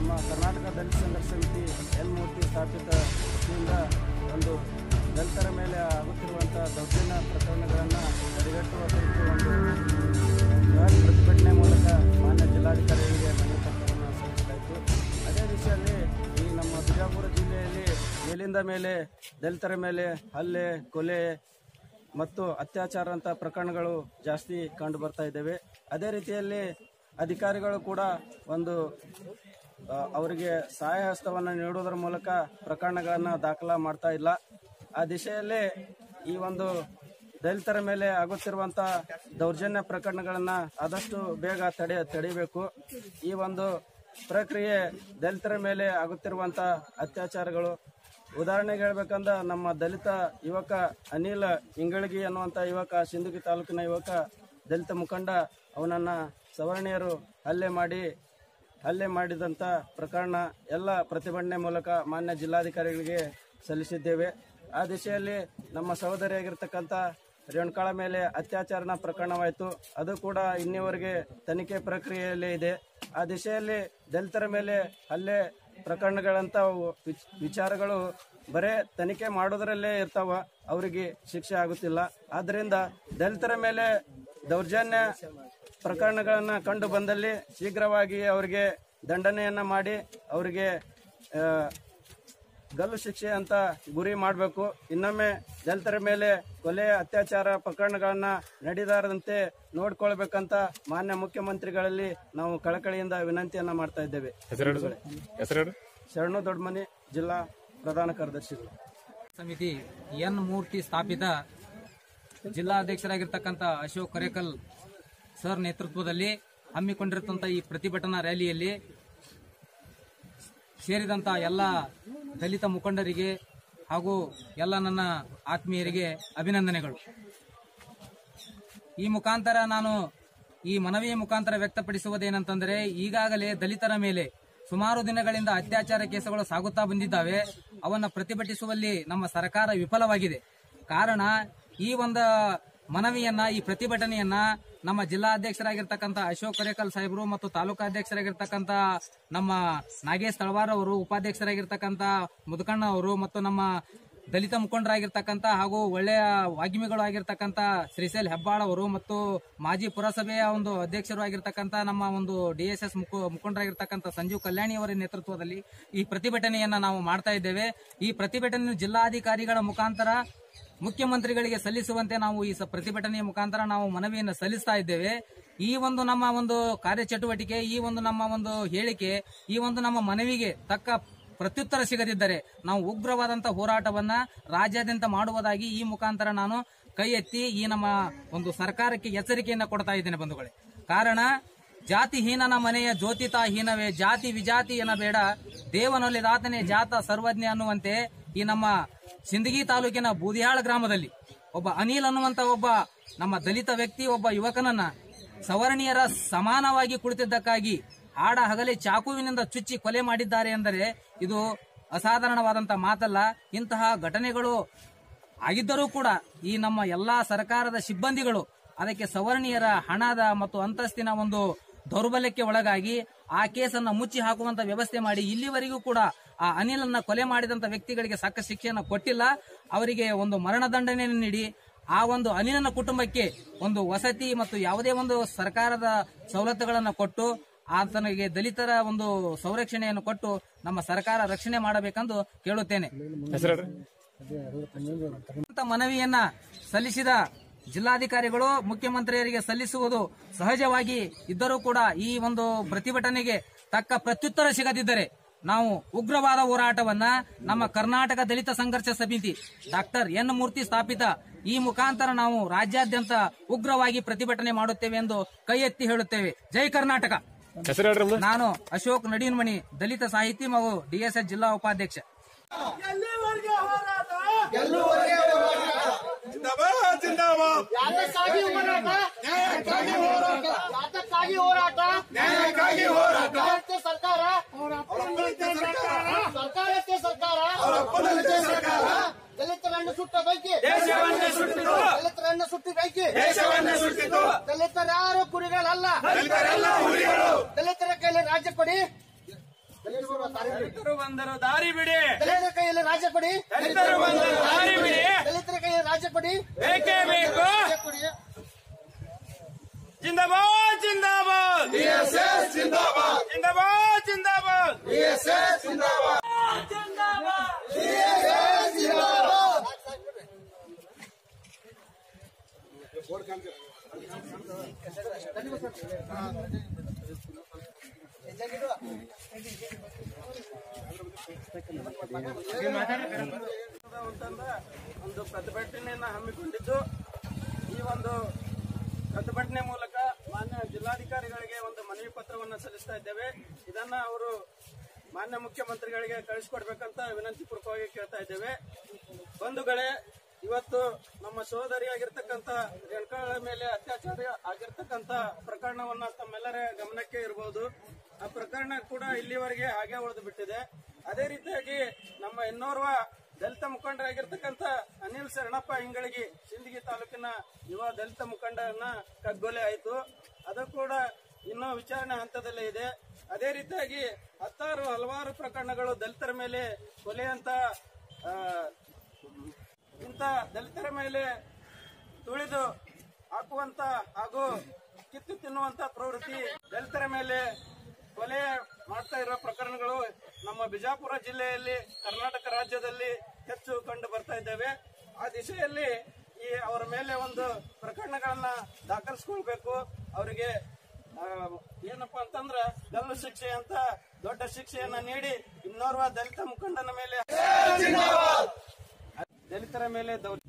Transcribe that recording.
ನಮ್ಮ ಕರ್ನಾಟಕ ದಲಿತ ಸಂಘರ್ಷ ಸಮಿತಿ ಎನ್ ಮೂರ್ತಿ ಸ್ಥಾಪಿತ ವತಿಯಿಂದ ಒಂದು ದಲಿತರ ಮೇಲೆ ಆಗುತ್ತಿರುವಂಥ ದೌರ್ಜನ್ಯ ಪ್ರಕರಣಗಳನ್ನು ತಡೆಗಟ್ಟುವ ಕುರಿತು ಒಂದು ಬೃಹತ್ ಪ್ರತಿಭಟನೆ ಮೂಲಕ ಮಾನ್ಯ ಜಿಲ್ಲಾಧಿಕಾರಿಗಳಿಗೆ ಮನವಿ ಪತ್ರವನ್ನು ಸಲ್ಲಿಸಲಾಯಿತು. ಅದೇ ದಿಶೆಯಲ್ಲಿ ಈ ನಮ್ಮ ಬಿಜಾಪುರ ಜಿಲ್ಲೆಯಲ್ಲಿ ಮೇಲಿಂದ ಮೇಲೆ ದಲಿತರ ಮೇಲೆ ಹಲ್ಲೆ, ಕೊಲೆ ಮತ್ತು ಅತ್ಯಾಚಾರ ಅಂತ ಪ್ರಕರಣಗಳು ಜಾಸ್ತಿ ಕಂಡು ಬರ್ತಾ ಇದ್ದೇವೆ. ಅದೇ ರೀತಿಯಲ್ಲಿ ಅಧಿಕಾರಿಗಳು ಕೂಡ ಒಂದು ಅವರಿಗೆ ಸಹಾಯ ಹಸ್ತವನ್ನು ನೀಡುವುದರ ಮೂಲಕ ಪ್ರಕರಣಗಳನ್ನು ದಾಖಲ ಮಾಡ್ತಾ ಇಲ್ಲ. ಆ ದಿಶೆಯಲ್ಲಿ ಈ ಒಂದು ದಲಿತರ ಮೇಲೆ ಆಗುತ್ತಿರುವಂಥ ದೌರ್ಜನ್ಯ ಪ್ರಕರಣಗಳನ್ನು ಆದಷ್ಟು ಬೇಗ ತಡೆಯಬೇಕು. ಈ ಒಂದು ಪ್ರಕ್ರಿಯೆ ದಲಿತರ ಮೇಲೆ ಆಗುತ್ತಿರುವಂಥ ಅತ್ಯಾಚಾರಗಳು, ಉದಾಹರಣೆಗೆ ಹೇಳ್ಬೇಕಂದ್ರೆ ನಮ್ಮ ದಲಿತ ಯುವಕ ಅನಿಲ್ ಇಂಗಳಗಿ ಅನ್ನುವಂಥ ಯುವಕ, ಸಿಂದಗಿ ತಾಲೂಕಿನ ಯುವಕ ದಲಿತ ಮುಖಂಡ, ಅವನನ್ನು ಸವರ್ಣೀಯರು ಹಲ್ಲೆ ಮಾಡಿದಂಥ ಪ್ರಕರಣ ಎಲ್ಲ ಪ್ರತಿಭಟನೆ ಮೂಲಕ ಮಾನ್ಯ ಜಿಲ್ಲಾಧಿಕಾರಿಗಳಿಗೆ ಸಲ್ಲಿಸಿದ್ದೇವೆ. ಆ ದಿಶೆಯಲ್ಲಿ ನಮ್ಮ ಸಹೋದರಿಯಾಗಿರ್ತಕ್ಕಂಥ ರೇಣುಕಾಳ ಮೇಲೆ ಅತ್ಯಾಚಾರನ ಪ್ರಕರಣವಾಯಿತು. ಅದು ಕೂಡ ಇನ್ನಿವರೆಗೆ ತನಿಖೆ ಪ್ರಕ್ರಿಯೆಯಲ್ಲೇ ಇದೆ. ಆ ದಿಶೆಯಲ್ಲಿ ದಲಿತರ ಮೇಲೆ ಹಲ್ಲೆ ಪ್ರಕರಣಗಳಂತ ವಿಚಾರಗಳು ಬರೇ ತನಿಖೆ ಮಾಡೋದ್ರಲ್ಲೇ ಇರ್ತಾವ, ಅವರಿಗೆ ಶಿಕ್ಷೆ ಆಗುತ್ತಿಲ್ಲ. ಆದ್ದರಿಂದ ದಲಿತರ ಮೇಲೆ ದೌರ್ಜನ್ಯ ಪ್ರಕರಣಗಳನ್ನು ಕಂಡು ಬಂದಲ್ಲಿ ಶೀಘ್ರವಾಗಿ ಅವರಿಗೆ ದಂಡನೆಯನ್ನ ಮಾಡಿ ಅವರಿಗೆ ಗಲ್ಲು ಶಿಕ್ಷೆ ಅಂತ ಗುರಿ ಮಾಡಬೇಕು. ಇನ್ನೊಮ್ಮೆ ದಲಿತರ ಮೇಲೆ ಕೊಲೆ, ಅತ್ಯಾಚಾರ ಪ್ರಕರಣಗಳನ್ನ ನಡೆದಾರದಂತೆ ನೋಡ್ಕೊಳ್ಬೇಕಂತ ಮಾನ್ಯ ಮುಖ್ಯಮಂತ್ರಿಗಳಲ್ಲಿ ನಾವು ಕಳಕಳಿಯಿಂದ ವಿನಂತಿಯನ್ನ ಮಾಡ್ತಾ ಇದ್ದೇವೆ. ಶರಣು ದೊಡ್ಡಮನಿ, ಜಿಲ್ಲಾ ಪ್ರಧಾನ ಕಾರ್ಯದರ್ಶಿಗಳು. ಸಮಿತಿ ಎನ್ ಮೂರ್ತಿ ಸ್ಥಾಪಿತ ಜಿಲ್ಲಾಧ್ಯಕ್ಷರಾಗಿರ್ತಕ್ಕಂಥ ಅಶೋಕ್ ಕರೇಕಲ್ ಸರ್ ನೇತೃತ್ವದಲ್ಲಿ ಹಮ್ಮಿಕೊಂಡಿರುವಂತ ಈ ಪ್ರತಿಭಟನಾ ರ್ಯಾಲಿಯಲ್ಲಿ ಸೇರಿದಂತ ಎಲ್ಲ ದಲಿತ ಮುಖಂಡರಿಗೆ ಹಾಗೂ ಎಲ್ಲ ನನ್ನ ಆತ್ಮೀಯರಿಗೆ ಅಭಿನಂದನೆಗಳು. ಈ ಮುಖಾಂತರ ನಾನು ಈ ಮನವಿಯ ಮುಖಾಂತರ ವ್ಯಕ್ತಪಡಿಸುವುದೇನೆಂತಂದರೆ, ಈಗಾಗಲೇ ದಲಿತರ ಮೇಲೆ ಸುಮಾರು ದಿನಗಳಿಂದ ಅತ್ಯಾಚಾರ ಕೇಸುಗಳು ಸಾಗುತ್ತಾ ಬಂದಿದ್ದಾವೆ. ಅವನ್ನ ಪ್ರತಿಭಟಿಸುವಲ್ಲಿ ನಮ್ಮ ಸರ್ಕಾರ ವಿಫಲವಾಗಿದೆ. ಕಾರಣ ಈ ಒಂದು ಮನವಿಯನ್ನ, ಈ ಪ್ರತಿಭಟನೆಯನ್ನ ನಮ್ಮ ಜಿಲ್ಲಾಧ್ಯಕ್ಷರಾಗಿರ್ತಕ್ಕಂಥ ಅಶೋಕ್ ಕರೇಕಲ್ ಸಾಹೇಬರು ಮತ್ತು ತಾಲೂಕಾಧ್ಯಕ್ಷರಾಗಿರ್ತಕ್ಕಂಥ ನಮ್ಮ ನಾಗೇಶ್ ತಳವಾರ್ ಅವರು, ಉಪಾಧ್ಯಕ್ಷರಾಗಿರ್ತಕ್ಕಂಥ ಮುದುಕಣ್ಣ ಅವರು ಮತ್ತು ನಮ್ಮ ದಲಿತ ಮುಖಂಡರಾಗಿರ್ತಕ್ಕಂಥ ಹಾಗೂ ಒಳ್ಳೆಯ ವಾಗ್ಮಿಗಳು ಆಗಿರ್ತಕ್ಕಂಥ ಶ್ರೀಶೈಲ್ ಹೆಬ್ಬಾಳ್ ಅವರು ಮತ್ತು ಮಾಜಿ ಪುರಸಭೆಯ ಒಂದು ಅಧ್ಯಕ್ಷರು ಆಗಿರ್ತಕ್ಕಂಥ ನಮ್ಮ ಒಂದು DSS ಮುಖಂಡರಾಗಿರ್ತಕ್ಕಂಥ ಸಂಜೀವ್ ಕಲ್ಯಾಣಿ ಅವರ ನೇತೃತ್ವದಲ್ಲಿ ಈ ಪ್ರತಿಭಟನೆಯನ್ನ ನಾವು ಮಾಡ್ತಾ ಇದ್ದೇವೆ. ಈ ಪ್ರತಿಭಟನೆ ಜಿಲ್ಲಾಧಿಕಾರಿಗಳ ಮುಖಾಂತರ ಮುಖ್ಯಮಂತ್ರಿಗಳಿಗೆ ಸಲ್ಲಿಸುವಂತೆ ನಾವು ಈ ಪ್ರತಿಭಟನೆಯ ಮುಖಾಂತರ ನಾವು ಮನವಿಯನ್ನು ಸಲ್ಲಿಸ್ತಾ ಇದ್ದೇವೆ. ಈ ಒಂದು ನಮ್ಮ ಒಂದು ಕಾರ್ಯಚಟುವಟಿಕೆ, ಈ ಒಂದು ನಮ್ಮ ಒಂದು ಹೇಳಿಕೆ, ಈ ಒಂದು ನಮ್ಮ ಮನವಿಗೆ ತಕ್ಕ ಪ್ರತ್ಯುತ್ತರ ಸಿಗದಿದ್ದರೆ ನಾವು ಉಗ್ರವಾದಂತಹ ಹೋರಾಟವನ್ನ ರಾಜ್ಯಾದ್ಯಂತ ಮಾಡುವುದಾಗಿ ಈ ಮುಖಾಂತರ ನಾನು ಕೈ ಎತ್ತಿ ಈ ನಮ್ಮ ಒಂದು ಸರ್ಕಾರಕ್ಕೆ ಎಚ್ಚರಿಕೆಯನ್ನ ಕೊಡ್ತಾ ಇದ್ದೇನೆ ಬಂಧುಗಳೇ. ಕಾರಣ ಜಾತಿಹೀನನ ಮನೆಯ ಜ್ಯೋತಿತಾಹೀನವೇ, ಜಾತಿ ವಿಜಾತಿ ಎನ್ನಬೇಡ, ದೇವನೊಲಿದಾತನೇ ಜಾತ ಸರ್ವಜ್ಞ ಅನ್ನುವಂತೆ ಈ ನಮ್ಮ ಸಿಂದಗಿ ತಾಲೂಕಿನ ಬೂದಿಹಾಳ ಗ್ರಾಮದಲ್ಲಿ ಒಬ್ಬ ಅನಿಲ್ ಅನ್ನುವಂತ ಒಬ್ಬ ನಮ್ಮ ದಲಿತ ವ್ಯಕ್ತಿ, ಒಬ್ಬ ಯುವಕನನ್ನ ಸವರ್ಣೀಯರ ಸಮಾನವಾಗಿ ಕುಳಿತಿದ್ದಕ್ಕಾಗಿ ಆಡ ಹಗಲೇ ಚಾಕುವಿನಿಂದ ಚುಚ್ಚಿ ಕೊಲೆ ಮಾಡಿದ್ದಾರೆ ಎಂದರೆ ಇದು ಅಸಾಧಾರಣವಾದಂತಹ ಮಾತಲ್ಲ. ಇಂತಹ ಘಟನೆಗಳು ಆಗಿದ್ದರೂ ಕೂಡ ಈ ನಮ್ಮ ಎಲ್ಲಾ ಸರ್ಕಾರದ ಸಿಬ್ಬಂದಿಗಳು ಅದಕ್ಕೆ ಸವರ್ಣೀಯರ ಹಣದ ಮತ್ತು ಅಂತಸ್ತಿನ ಒಂದು ದೌರ್ಬಲ್ಯಕ್ಕೆ ಒಳಗಾಗಿ ಆ ಕೇಸನ್ನ ಮುಚ್ಚಿ ಹಾಕುವಂತ ವ್ಯವಸ್ಥೆ ಮಾಡಿ ಇಲ್ಲಿವರೆಗೂ ಕೂಡ ಆ ಅನಿಲನ್ನ ಕೊಲೆ ಮಾಡಿದಂತ ವ್ಯಕ್ತಿಗಳಿಗೆ ಸಾಕಷ್ಟು ಶಿಕ್ಷೆಯನ್ನು ಕೊಟ್ಟಿಲ್ಲ. ಅವರಿಗೆ ಒಂದು ಮರಣದಂಡನೆಯನ್ನು ನೀಡಿ ಆ ಒಂದು ಅನಿಲನ ಕುಟುಂಬಕ್ಕೆ ಒಂದು ವಸತಿ ಮತ್ತು ಯಾವುದೇ ಒಂದು ಸರ್ಕಾರದ ಸವಲತ್ತುಗಳನ್ನು ಕೊಟ್ಟು ಆತನಿಗೆ ದಲಿತರ ಒಂದು ಸಂರಕ್ಷಣೆಯನ್ನು ಕೊಟ್ಟು ನಮ್ಮ ಸರ್ಕಾರ ರಕ್ಷಣೆ ಮಾಡಬೇಕೆಂದು ಕೇಳುತ್ತೇನೆ. ಮನವಿಯನ್ನ ಸಲ್ಲಿಸಿದ ಜಿಲ್ಲಾಧಿಕಾರಿಗಳು ಮುಖ್ಯಮಂತ್ರಿಯರಿಗೆ ಸಲ್ಲಿಸುವುದು ಸಹಜವಾಗಿ ಇದ್ದರೂ ಕೂಡ ಈ ಒಂದು ಪ್ರತಿಭಟನೆಗೆ ತಕ್ಕ ಪ್ರತ್ಯುತ್ತರ ಸಿಗದಿದ್ದರೆ ನಾವು ಉಗ್ರವಾದ ಹೋರಾಟವನ್ನ ನಮ್ಮ ಕರ್ನಾಟಕ ದಲಿತ ಸಂಘರ್ಷ ಸಮಿತಿ ಡಾಕ್ಟರ್ ಎನ್ ಮೂರ್ತಿ ಸ್ಥಾಪಿತ ಈ ಮುಖಾಂತರ ನಾವು ರಾಜ್ಯಾದ್ಯಂತ ಉಗ್ರವಾಗಿ ಪ್ರತಿಭಟನೆ ಮಾಡುತ್ತೇವೆ ಎಂದು ಕೈ ಎತ್ತಿ ಹೇಳುತ್ತೇವೆ. ಜೈ ಕರ್ನಾಟಕ. ನಾನು ಅಶೋಕ್ ನಡೀನ್ಮಣಿ, ದಲಿತ ಸಾಹಿತಿ ಹಾಗೂ DSS ಜಿಲ್ಲಾ ಉಪಾಧ್ಯಕ್ಷ. ದಲಿತರನ್ನು ಸುಟ್ಟ ಬೈಕಿ, ದಲಿತರನ್ನು ಸುಟ್ಟಿ ಬೈಕಿ, ದಲಿತರಾರು ಕುರಿಗಳಲ್ಲ, ದಲಿತರ ಕೈಲಿ ರಾಜ್ಯ ಕೊಡಿ, ದಲಿತರು ಬಂದರು ದಾರಿ ಬಿಡಿ, ದಲಿತರ ಕೈಯಲ್ಲಿ ರಾಜ್ಯ ಕೊಡಿ, ದಲಿತರು ಬಂದರು ದಾರಿ ಬಿಡಿ, ದಲಿತರ ಕೈಯಲ್ಲಿ ರಾಜ್ಯ ಕೊಡಿ, ಬೇಕೇ ಬೇಕು. ಕೊಡಿ. ಜಿಂದಾಬಾದ್ ಜಿಂದಾಬಾದ್ ಜಿಂದಾಬಾದ್ ಜಿಂದಾಬಾದ್ ಜಿಂದಾಬಾದ್ ಜಿಂದಾಬಾದ್ ಒಂದು ಪ್ರತಿಭಟನೆಯನ್ನ ಹಮ್ಮಿಕೊಂಡಿದ್ದು, ಈ ಒಂದು ಪ್ರತಿಭಟನೆ ಮೂಲಕ ಮಾನ್ಯ ಜಿಲ್ಲಾಧಿಕಾರಿಗಳಿಗೆ ಒಂದು ಮನವಿ ಪತ್ರವನ್ನು ಸಲ್ಲಿಸ್ತಾ ಇದ್ದೇವೆ. ಇದನ್ನ ಅವರು ಮಾನ್ಯ ಮುಖ್ಯಮಂತ್ರಿಗಳಿಗೆ ಕಳಿಸಿಕೊಡ್ಬೇಕಂತ ವಿನಂತಿ ಪೂರ್ವಕವಾಗಿ ಕೇಳ್ತಾ ಇದ್ದೇವೆ. ಬಂಧುಗಳೇ, ಇವತ್ತು ನಮ್ಮ ಸಹೋದರಿಯಾಗಿರ್ತಕ್ಕಂಥ ರೇಣುಕಾಳ ಮೇಲೆ ಅತ್ಯಾಚಾರ ಆಗಿರ್ತಕ್ಕಂಥ ಪ್ರಕರಣವನ್ನ ತಮ್ಮೆಲ್ಲರ ಗಮನಕ್ಕೆ ಇರಬಹುದು. ಆ ಪ್ರಕರಣ ಕೂಡ ಇಲ್ಲಿವರೆಗೆ ಹಾಗೆ ಉಳಿದು ಬಿಟ್ಟಿದೆ. ಅದೇ ರೀತಿಯಾಗಿ ನಮ್ಮ ಇನ್ನೋರ್ವ ದಲಿತ ಮುಖಂಡರಾಗಿರ್ತಕ್ಕಂಥ ಅನಿಲ್ ಶರಣಪ್ಪ ಇಂಗಳಗಿ ಸಿಂದಗಿ ತಾಲೂಕಿನ ಯುವ ದಲಿತ ಮುಖಂಡರನ್ನ ಕಗ್ಗೊಲೆ ಆಯಿತು. ಅದು ಕೂಡ ಇನ್ನೂ ವಿಚಾರಣೆ ಹಂತದಲ್ಲೇ ಇದೆ. ಅದೇ ರೀತಿಯಾಗಿ ಹಲವಾರು ಪ್ರಕರಣಗಳು ದಲಿತರ ಮೇಲೆ ಕೊಲೆಯಂತ ಇಂಥ ದಲಿತರ ಮೇಲೆ ತುಳಿದು ಹಾಕುವಂತ ಹಾಗೂ ಕಿತ್ತು ತಿನ್ನುವಂತ ಪ್ರವೃತ್ತಿ, ದಲಿತರ ಮೇಲೆ ಕೊಲೆ ಮಾಡ್ತಾ ಇರುವ ಪ್ರಕರಣಗಳು ನಮ್ಮ ಬಿಜಾಪುರ ಜಿಲ್ಲೆಯಲ್ಲಿ, ಕರ್ನಾಟಕ ರಾಜ್ಯದಲ್ಲಿ ಹೆಚ್ಚು ಕಂಡು ಬರ್ತಾ ಇದ್ದೇವೆ. ಆ ದಿಶೆಯಲ್ಲಿ ಅವರ ಮೇಲೆ ಒಂದು ಪ್ರಕರಣಗಳನ್ನ ದಾಖಲಿಸಿಕೊಳ್ಬೇಕು. ಅವರಿಗೆ ಏನಪ್ಪಾ ಅಂತಂದ್ರ ಗಲ್ಲು ಶಿಕ್ಷೆ ಅಂತ ದೊಡ್ಡ ಶಿಕ್ಷೆಯನ್ನ ನೀಡಿ ಇನ್ನೋರ್ವ ದಲಿತ ಮುಖಂಡನ ಮೇಲೆ ದಲಿತರ ಮೇಲೆ